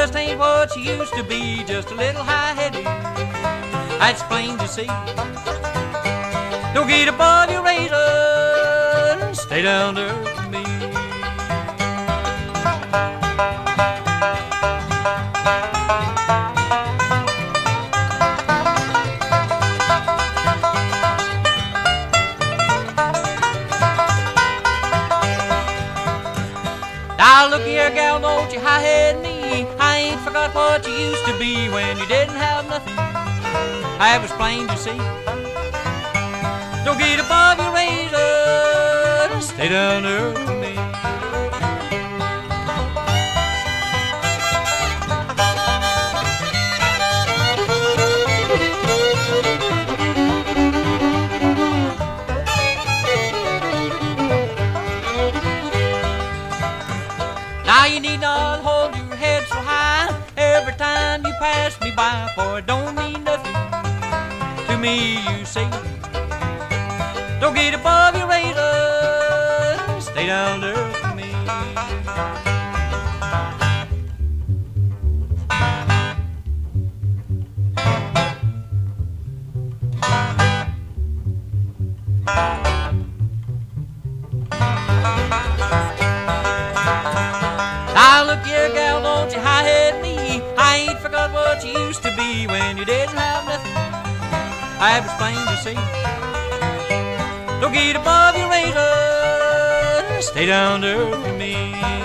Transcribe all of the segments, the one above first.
just ain't what she used to be, just a little high-headed, that's plain to see. Don't get above your raisin, stay down to earth with me. Now look here, gal, don't you high-head me. I ain't forgot what you used to be when you didn't have nothing. I was plain to see. Don't get above your raisin, stay down to earth with me. Now you need not hold your head so high every time you pass me by, for it don't mean nothing to me, you see. Don't get above your raisin, stay down to earth with me. Now look here, gal, don't you high-head me. I ain't forgot what you used to be when you didn't have nothing. I was plain to see. Don't get above your raisin, stay down to earth with me.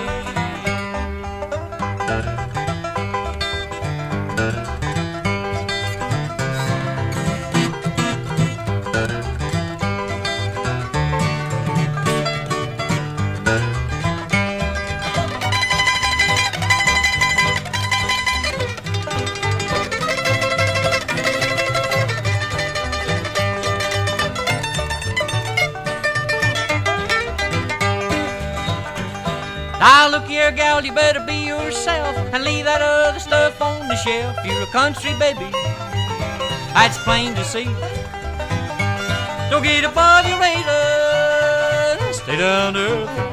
Now look here, gal, you better be yourself and leave that other stuff on the shelf. You're a country baby, that's plain to see. Don't get above your raisin, stay down to earth.